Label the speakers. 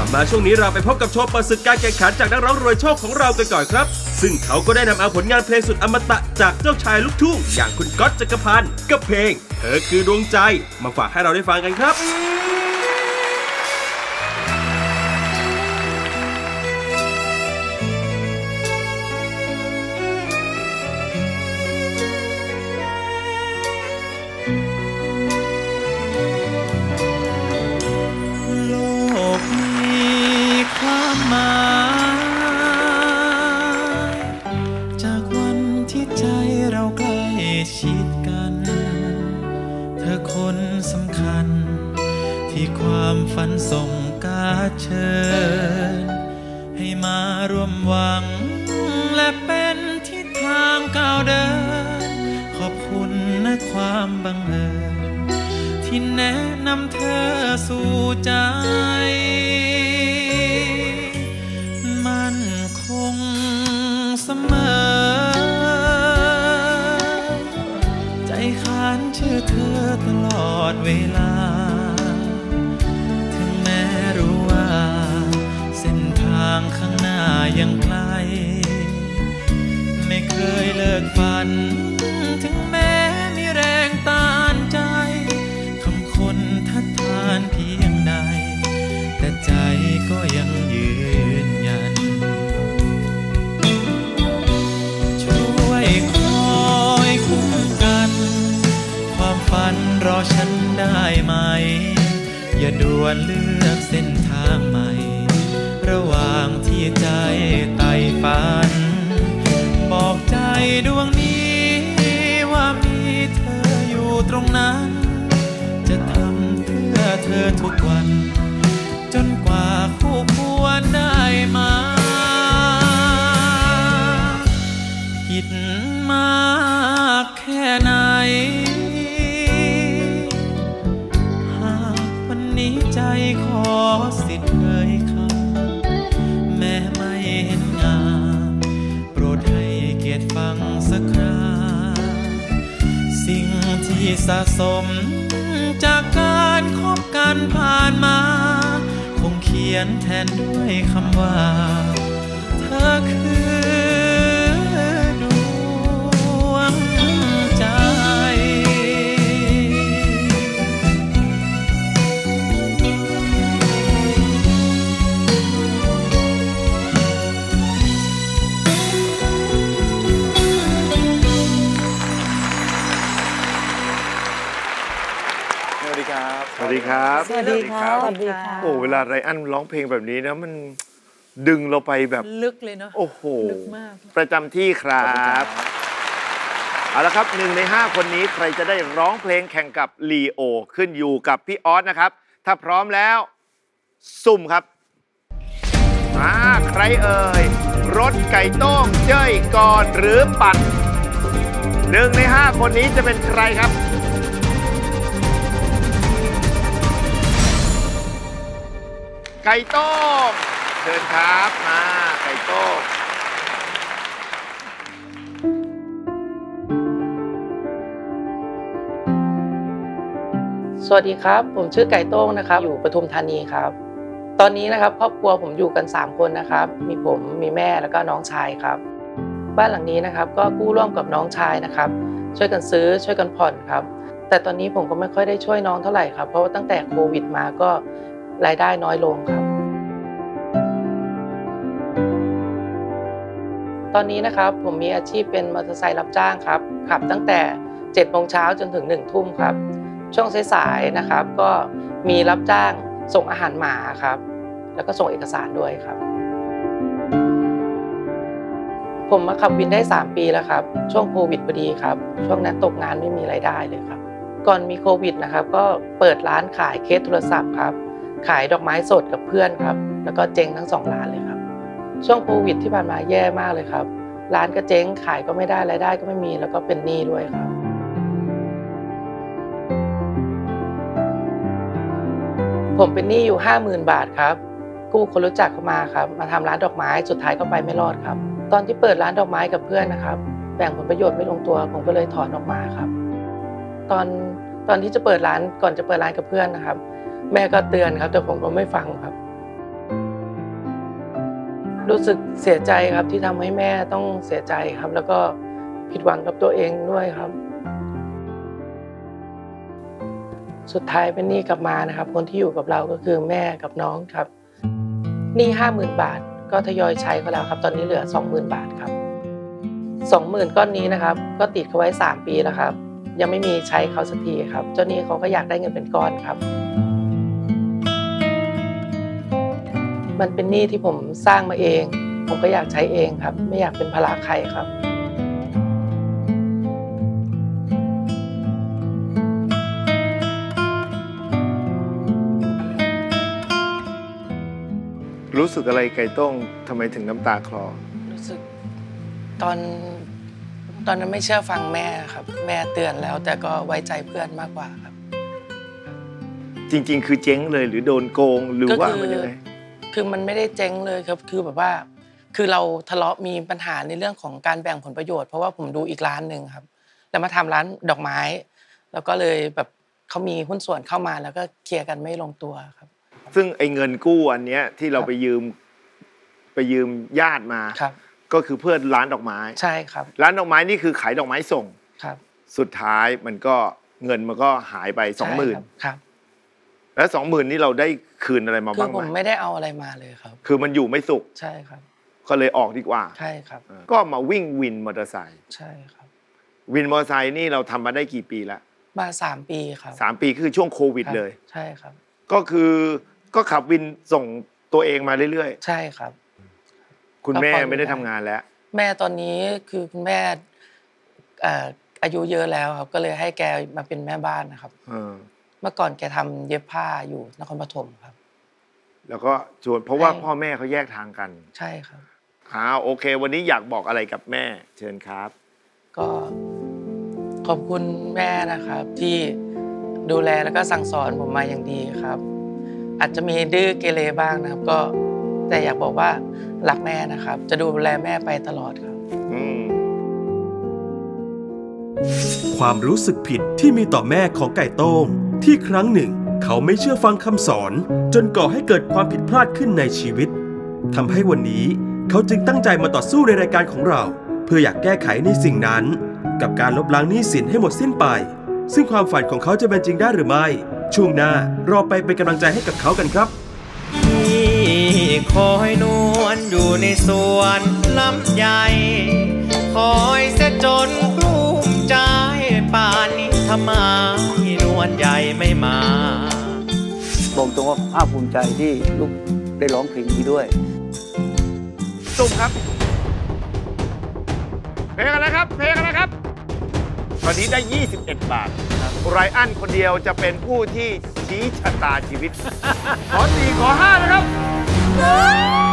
Speaker 1: มาช่วงนี้เราไปพบกับโชว์เปิดศึกการแข่งขันจากนักร้องรวยโชคของเรากันก่อนครับซึ่งเขาก็ได้นำเอาผลงานเพลงสุดอมตะจากเจ้าชายลูกทุ่งอย่างคุณก๊อตจักรพันธ์กับเพลงเธอคือดวงใจมาฝากให้เราได้ฟังกันครับ
Speaker 2: ฝันส่งการเชิญให้มาร่วมหวังและเป็นทิศทางก้าวเดินขอบคุณนะความบังเอิญที่แนะนำเธอสู่ใจมันคงเสมอใจค้านชื่อเธอตลอดเวลาข้างหน้ายังไกลไม่เคยเลิกฝันถึงแม้มีแรงต้านใจคำคนทัดทานเพียงใดแต่ใจก็ยังยืนยันช่วยคอยคุ้มกันความฝันรอฉันได้ไหมอย่าด่วนเลือกเส้นทางใหม่ระหว่างที่ใจไต่ฝันบอกใจดวงนี้ว่ามีเธออยู่ตรงนั้นจะทำเพื่อเธอทุกวันจนกว่าคู่ควรได้มาผิดมากแค่ไหนหากวันนี้ใจขอสิทธิ์เอ่ยคำไม่เห็นงามโปรดให้เกียรติฟังสักคราสิ่งที่สะสมจากการคบกันผ่านมาคงเขียนแทนด้วยคำว่าเธอคือดวงใจ
Speaker 3: สวัสดีครับ
Speaker 4: สวัสดีครับสวัสดีครับ
Speaker 3: โอ้เวลาไรอันร้องเพลงแบบนี้นะมันดึงเราไปแบบ
Speaker 4: ลึกเลยเนาะ
Speaker 3: โอ้โห
Speaker 4: ลึกมาก
Speaker 3: ประจำที่ครับเอาละครับ1 ใน 5คนนี้ใครจะได้ร้องเพลงแข่งกับลีโอขึ้นอยู่กับพี่ออสนะครับถ้าพร้อมแล้วสุ่มครับมาใครเอ่ยรถไก่ต้มเจ้ยกรหรือปัด1 ใน 5คนนี้จะเป็นใครครับไก่ต้มเชิญครับมาไก่ต้ม
Speaker 5: สวัสดีครับผมชื่อไก่โต้งนะครับอยู่ปทุมธานีครับตอนนี้นะครับครอบครัวผมอยู่กัน3คนนะครับมีผมมีแม่แล้วก็น้องชายครับบ้านหลังนี้นะครับก็กู้ร่วมกับน้องชายนะครับช่วยกันซื้อช่วยกันผ่อนครับแต่ตอนนี้ผมก็ไม่ค่อยได้ช่วยน้องเท่าไหร่ครับเพราะว่าตั้งแต่โควิดมาก็รายได้น้อยลงครับตอนนี้นะครับผมมีอาชีพเป็นมอเตอร์ไซค์รับจ้างครับขับตั้งแต่7 โมงเช้าจนถึง1 ทุ่มครับช่วงสายๆนะครับก็มีรับจ้างส่งอาหารหมาครับแล้วก็ส่งเอกสารด้วยครับผมมาขับวินได้3 ปีแล้วครับช่วงโควิดพอดีครับช่วงนั้นตกงานไม่มีรายได้เลยครับก่อนมีโควิดนะครับก็เปิดร้านขายเคสโทรศัพท์ครับขายดอกไม้สดกับเพื่อนครับแล้วก็เจ๊งทั้ง2 ร้านเลยครับช่วงโควิดที่ผ่านมาแย่มากเลยครับร้านก็เจ๊งขายก็ไม่ได้รายได้ก็ไม่มีแล้วก็เป็นหนี้ด้วยครับผมเป็นหนี้อยู่ 50,000 บาทครับกู้คนรู้จักเข้ามาครับมาทำร้านดอกไม้สุดท้ายก็ไปไม่รอดครับตอนที่เปิดร้านดอกไม้กับเพื่อนนะครับแบ่งผลประโยชน์ไม่ลงตัวผมก็เลยถอนออกมาครับตอนที่จะเปิดร้านก่อนจะเปิดร้านกับเพื่อนนะครับแม่ก็เตือนครับแต่ผมก็ไม่ฟังครับรู้สึกเสียใจครับที่ทำให้แม่ต้องเสียใจครับ แล้วก็ผิดหวังกับตัวเองด้วยครับสุดท้ายเป็นหนี้กลับมานะครับคนที่อยู่กับเราก็คือแม่กับน้องครับหนี้ 50,000 บาทก็ทยอยใช้เขาแล้วครับตอนนี้เหลือ 20,000 บาทครับ 20,000 ก้อนนี้นะครับก็ติดเขาไว้ 3 ปีแล้วครับยังไม่มีใช้เขาสักทีครับเจ้าหนี้เขาก็อยากได้เงินเป็นก้อนครับมันเป็นหนี้ที่ผมสร้างมาเองผมก็อยากใช้เองครับไม่อยากเป็นภาระใครครับ
Speaker 3: รู้สึกอะไรไก่ต้งทำไมถึงน้ำตาคลอ
Speaker 5: รู้สึกตอนนั้นไม่เชื่อฟังแม่ครับแม่เตือนแล้วแต่ก็ไว้ใจเพื่อนมากกว่าครับ
Speaker 3: จริงๆคือเจ๊งเลยหรือโดนโกงหรือว่ามันยังไง
Speaker 5: คือมันไม่ได้เจ๊งเลยครับคือแบบว่าคือเราทะเลาะมีปัญหาในเรื่องของการแบ่งผลประโยชน์เพราะว่าผมดูอีกร้านนึงครับแล้วมาทำร้านดอกไม้แล้วก็เลยแบบเขามีหุ้นส่วนเข้ามาแล้วก็เคลียร์กันไม่ลงตัวครับ
Speaker 3: ซึ่งไอ้เงินกู้อันเนี้ยที่เราไปยืมญาติมาก็คือเพื่อนร้านดอกไม้
Speaker 5: ใช่ครับ
Speaker 3: ร้านดอกไม้นี่คือขายดอกไม้ส่ง
Speaker 5: ครับ
Speaker 3: สุดท้ายมันก็เงินมันก็หายไป 20,000
Speaker 5: ครับ
Speaker 3: แล้ว 20,000นี่เราได้คืนอะไรมาบ้างไหม
Speaker 5: คือผมไม่ได้เอาอะไรมาเลยครับ
Speaker 3: คือมันอยู่ไม่สุข
Speaker 5: ใช่ครับ
Speaker 3: ก็เลยออกดีกว่า
Speaker 5: ใช่ครับ
Speaker 3: ก็มาวิ่งวินมอเตอร์ไซค์
Speaker 5: ใช่ครับ
Speaker 3: วินมอเตอร์ไซค์นี่เราทำมาได้กี่ปีแล้ว
Speaker 5: มา3 ปีครับ
Speaker 3: 3 ปีคือช่วงโควิดเลย
Speaker 5: ใช่ครับ
Speaker 3: ก็คือก็ขับวินส่งตัวเองมาเรื่อย
Speaker 5: ๆใช่ครับ
Speaker 3: คุณแม่ไม่ได้ทำงานแล้ว
Speaker 5: แม่ตอนนี้คือคุณแม่อายุเยอะแล้วครับก็เลยให้แกมาเป็นแม่บ้านนะครับเมื่อก่อนแกทำเย็บผ้าอยู่นครปฐมครับ
Speaker 3: แล้วก็ชวนเพราะว่าพ่อแม่เขาแยกทางกัน
Speaker 5: ใช่ครับ
Speaker 3: โอเควันนี้อยากบอกอะไรกับแม่เชิญครับ
Speaker 5: ก็ขอบคุณแม่นะครับที่ดูแลแล้วก็สั่งสอนผมมาอย่างดีครับอาจจะมีดื้อเกเรบ้างนะครับก็แต่อยากบอกว่ารักแม่นะครับจะดูแลแม่ไปตลอดครับ
Speaker 1: ความรู้สึกผิดที่มีต่อแม่ของไก่โต้งที่ครั้งหนึ่งเขาไม่เชื่อฟังคำสอนจนก่อให้เกิดความผิดพลาดขึ้นในชีวิตทำให้วันนี้เขาจึงตั้งใจมาต่อสู้ในรายการของเราเพื่ออยากแก้ไขในสิ่งนั้นกับการลบล้างหนี้สินให้หมดสิ้นไปซึ่งความฝันของเขาจะเป็นจริงได้หรือไม่ช่วงหน้ารอไปเป็นกำลังใจให้กับเขากันครับ
Speaker 2: ที่คอยนวลอยู่ในสวนลำไยคอยเสียจนกลุ้มใจป่านนี้ทำไมนวลใหญ่ไม่มา
Speaker 4: บอกตรงว่าภาคภูมิใจที่ลูกได้ร้องเพลงนี้ด้วย
Speaker 3: ตุ้มครับเพลงอะไรครับเพลงอะไรครับตอนนี้ได้21 บาทไรอันคนเดียวจะเป็นผู้ที่ชี้ชะตาชีวิตขอ4ขอ5นะครับ